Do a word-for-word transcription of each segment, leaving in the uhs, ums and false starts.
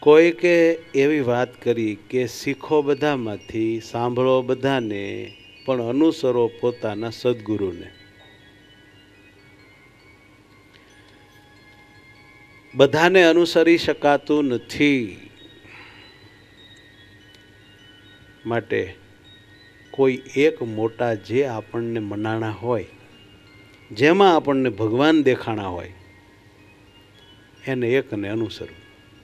કોઈકે એવી વાત કરી કે શીખો બધામાંથી, સાંભળો બધાને, પણ અનુસરો પોતાના સદગુરુને. બધાને અનુસરી શકાતું નથી. માટે કોઈ એક મોટા જે આપણને મનાણા હોય, જેમાં આપણને ભગવાન દેખાણા હોય, એને એકને અનુસરવું.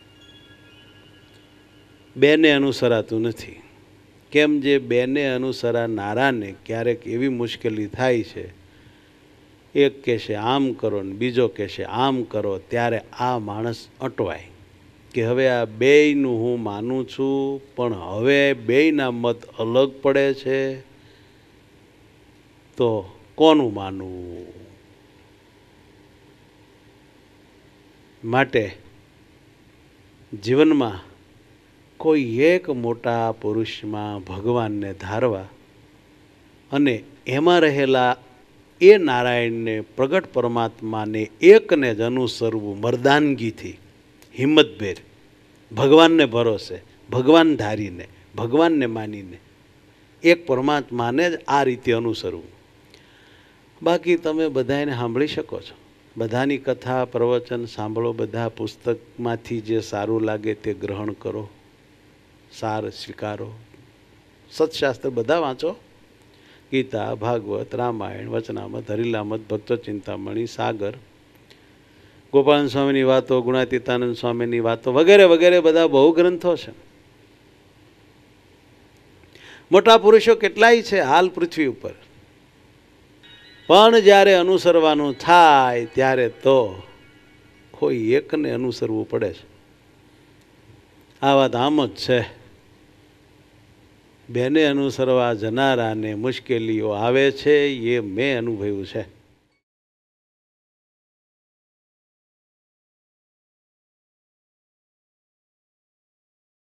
બેને અનુસરાતું નથી. કેમ? જે બેને અનુસરાનારાને ક્યારેક એવી મુશ્કેલી થાય છે, એક કહેશે આમ કરો ને બીજો કહેશે આમ કરો, ત્યારે આ માણસ અટવાય કે હવે આ બેયનું હું માનું છું, પણ હવે બેયના મત અલગ પડે છે, તો કોનું માનવું? માટે જીવનમાં કોઈ એક મોટા પુરુષમાં ભગવાનને ધારવા અને એમાં રહેલા એ નારાયણને, પ્રગટ પરમાત્માને એકને જ અનુસરવું મર્દાનગીથી, હિંમતભેર, ભગવાનને ભરોસે, ભગવાન ધારીને, ભગવાનને માનીને, એક પરમાત્માને જ આ રીતે અનુસરવું. બાકી તમે બધાને સાંભળી શકો છો, બધાની કથા પ્રવચન સાંભળો, બધા પુસ્તકમાંથી જે સારું લાગે તે ગ્રહણ કરો, સાર સ્વીકારો, સત્શાસ્ત્ર બધા વાંચો, ગીતા, ભાગવત, રામાયણ, વચનામત, હરિલામત, ભક્તો ચિંતામણી, સાગર, ગોપાલ સ્વામીની વાતો, ગુણાતીતાનંદ સ્વામીની વાતો વગેરે વગેરે બધા બહુ ગ્રંથો છે. મોટા પુરુષો કેટલાય છે હાલ પૃથ્વી ઉપર, પણ જ્યારે અનુસરવાનું થાય ત્યારે તો કોઈ એકને અનુસરવું પડે છે. આ વાત આમ જ છે. બેને અનુસરવા જનારાને મુશ્કેલીઓ આવે છે, એ મેં અનુભવ્યું છે.